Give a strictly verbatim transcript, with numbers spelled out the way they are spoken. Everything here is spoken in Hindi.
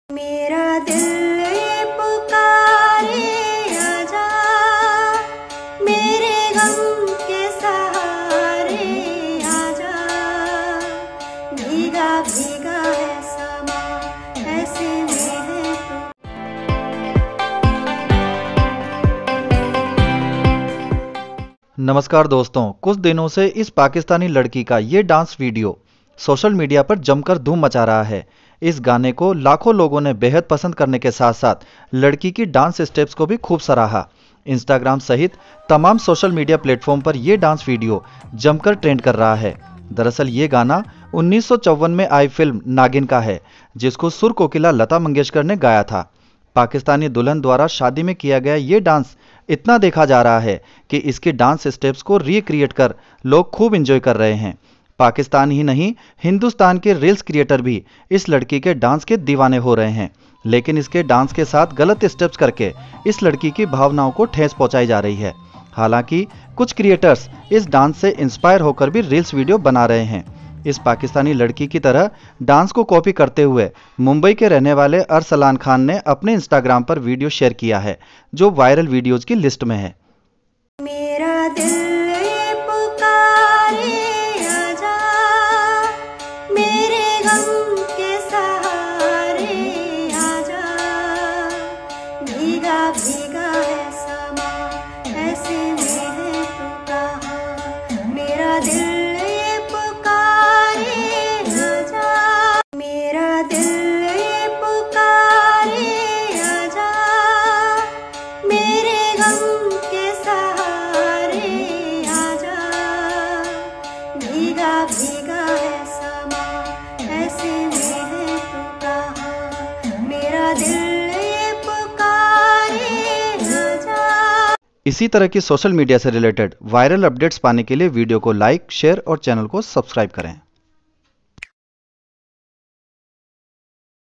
मेरा दिल ये पुकारे आजा, मेरे गम के सहारे आजा, भीगा भीगा है समा ऐसे मेरे तो। नमस्कार दोस्तों, कुछ दिनों से इस पाकिस्तानी लड़की का ये डांस वीडियो सोशल मीडिया पर जमकर धूम मचा रहा है। इस गाने को लाखों लोगों ने बेहद पसंद करने के साथ साथ लड़की की डांस स्टेप्स को भी खूब सराहा। इंस्टाग्राम सहित तमाम सोशल मीडिया प्लेटफॉर्म पर यह डांस वीडियो जमकर ट्रेंड कर रहा है। दरअसल ये गाना उन्नीस सौ चौवन में आई फिल्म नागिन का है, जिसको सुर कोकिला लता मंगेशकर ने गाया था। पाकिस्तानी दुल्हन द्वारा शादी में किया गया ये डांस इतना देखा जा रहा है कि इसके डांस स्टेप्स को रिक्रिएट कर लोग खूब एंजॉय कर रहे हैं। पाकिस्तान ही नहीं, हिंदुस्तान के रील्स क्रिएटर भी इस लड़की के डांस के दीवाने हो रहे हैं, लेकिन इसके डांस के साथ गलत स्टेप्स करके इस लड़की की भावनाओं को ठेस पहुंचाई जा रही है। हालांकि कुछ क्रिएटर्स इस डांस से इंस्पायर होकर भी रील्स वीडियो बना रहे हैं। इस पाकिस्तानी लड़की की तरह डांस को कॉपी करते हुए मुंबई के रहने वाले अरसलान खान ने अपने इंस्टाग्राम पर वीडियो शेयर किया है, जो वायरल वीडियोज की लिस्ट में है। मेरा दिल ये पुकारे आजा, मेरे गम के सहारे आजा, भीगा भीगा है समा ऐसे मेरे तो कहा। मेरा दिल ये पुकारे आजा, मेरा दिल ये पुकारे आजा, मेरे गम के सहारे आजा, भीगा भीगा है समा ऐसे मेरे तो कहा। मेरा दिल ये पुकारे आजा। इसी तरह की सोशल मीडिया से रिलेटेड वायरल अपडेट्स पाने के लिए वीडियो को लाइक, शेयर और चैनल को सब्सक्राइब करें।